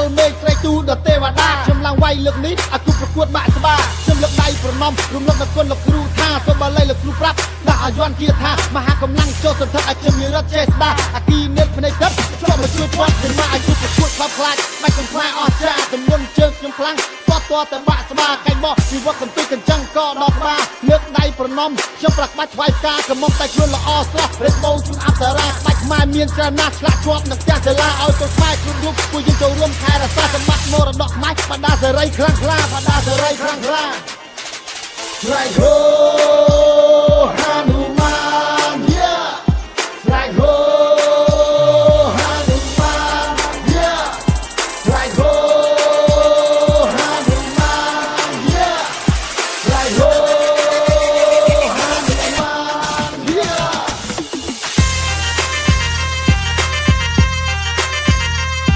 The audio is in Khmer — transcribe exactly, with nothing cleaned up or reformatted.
មេស្រីទូដទេវតាខ្ញុំឡើងវាយលើកនេះអាគូប្រកួតបាក់ស្បាខ្ញុំលើកដៃប្រណំរំលឹកដល់គុណលោកគ្រូថាសូមបាលីលោកគ្រូប្រាប់ដាក់ឲ្យយន់ជាថាមហាកម្លាំងចូលសន្ធឹកឲ្យខ្ញុំមានរត់ចេះស្ដាអាគីនិតភ្នែកទឹកជាប់មកជួយគាត់ខ្ញុំមកអាយុប្រកួតខ្លោបខ្លាចបាច់កំខ្លាចអស់ចាទម្ងន់ជើងខ្ញុំខ្លាំងតតតែបាក់ស្បាកែងបោះជីវិតកំទុយកញ្ចឹងក៏ដល់ក្បាលលើកដៃប្រណំខ្ញុំប្រាក់បាច់ថ្វាយផ្កាកំមុំតែខ្លួនល្អស្រស់រេបូនជូនអប្សរាបាច់ខ្មែរមានច្រើនណាស់ឆ្លាក់ជាប់នឹងផ្ទះសាលាឲ្យទៅខ្មែរគ្រប់រូបពួកយើងចូលរួមថែរក្សាសម្បត្តិមរតកខ្មែរបដាសេរីខ្លាំងក្លាបដាសេរីខ្លាំងក្លា Like oh,